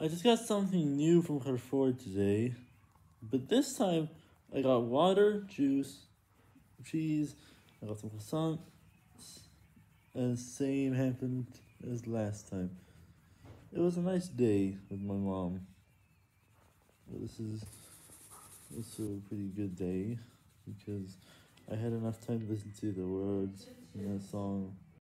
I just got something new from Carrefour today, but this time I got water, juice, cheese, I got some croissants, and same happened as last time. It was a nice day with my mom. This is also a pretty good day because I had enough time to listen to the words in that song